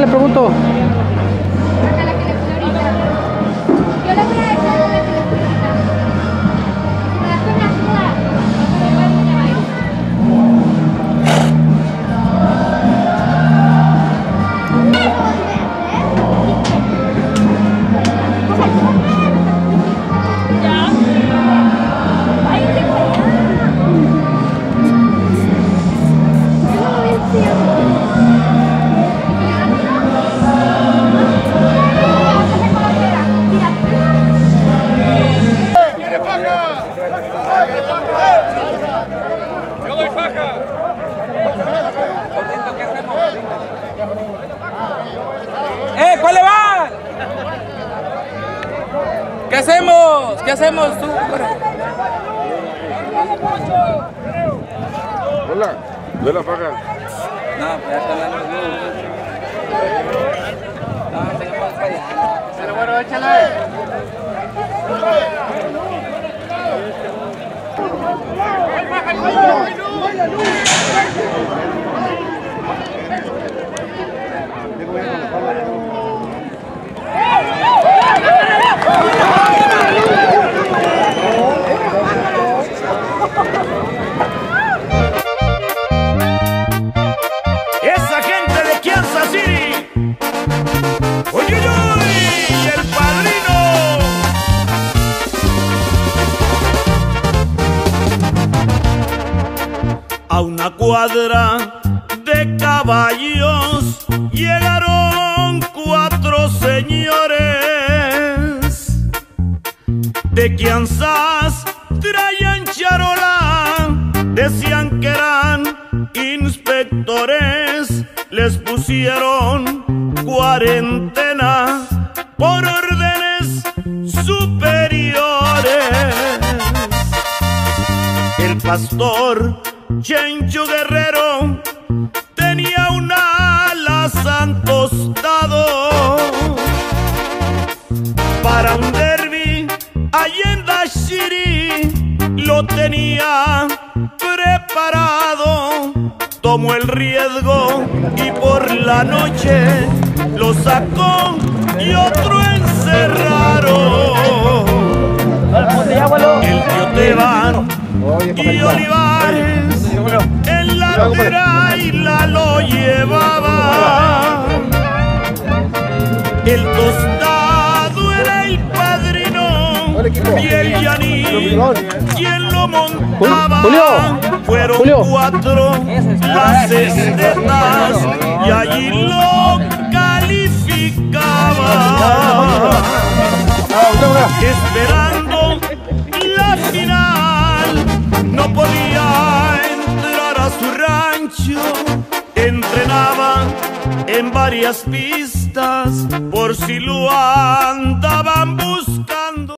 le pregunto. ¿Cuál le va? ¿Qué hacemos? ¿Qué hacemos tú? Hola, ¿de la faja? No, pues ya están dando luz. No, tenemos para allá. Pero bueno, échale. Esa gente de Kansas City. ¡Uy, uy, uy! ¡El padrino! A una cuadra de caballos llegaron 4 señores de Kansas, traían charola, decían que eran inspectores, les pusieron cuarentena por órdenes superiores. El pastor Chencho Guerrero tenía un alazán tostado para un derbi allá en Dash City, lo tenía preparado. Tomó el riesgo y por la noche lo sacó y otro encerraron. El tío Teban y Olivares en la traila lo llevaba. El tostado era el padrino y el Yaní quien lo montaba. Fueron 4 las estetas y allí lo calificaba. Esperando la final, no podía entrar a su rancho. Entrenaba en varias pistas por si lo andaban buscando.